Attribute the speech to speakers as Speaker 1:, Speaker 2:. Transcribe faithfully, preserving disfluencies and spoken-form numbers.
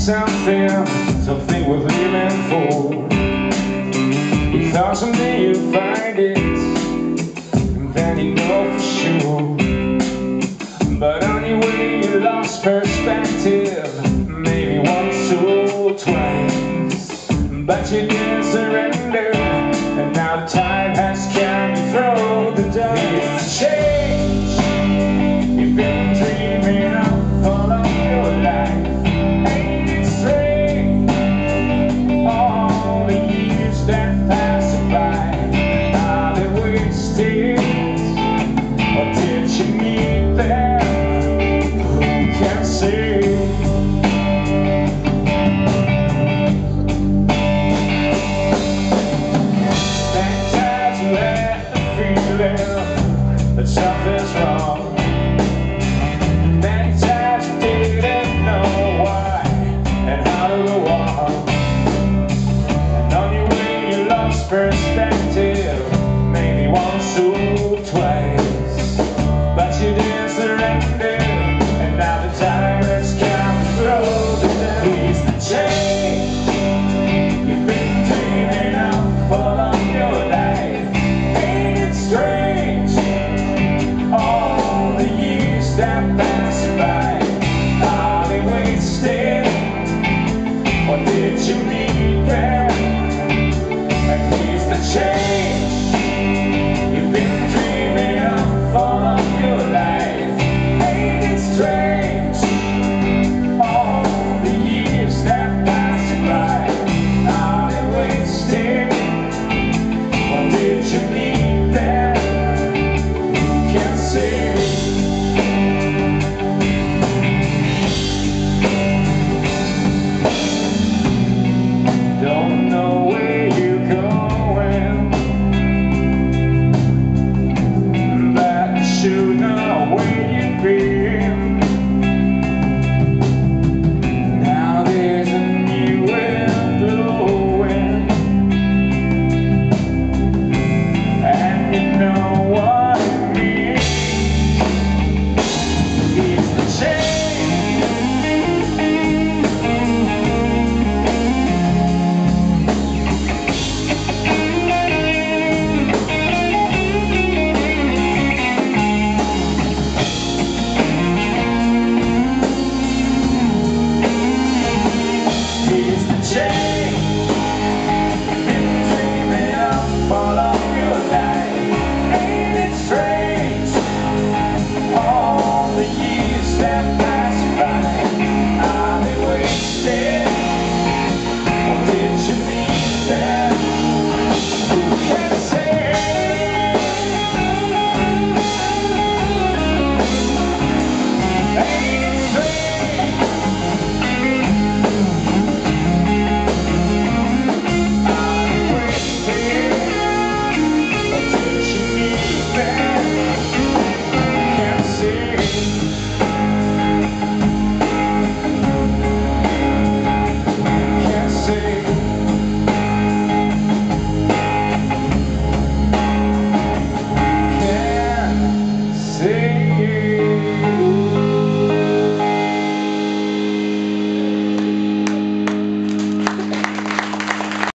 Speaker 1: something, something worth living for. You thought someday you'd find it, and then you know for sure. But on your way you lost perspective, maybe once or twice. But you didn't surrender, and now the tide has come to throw the dice. It's a change you've been dreaming of all of your life. Ain't it strange, all the years that pass by, are they wasted, or did you meet them? Who can say? That something's wrong.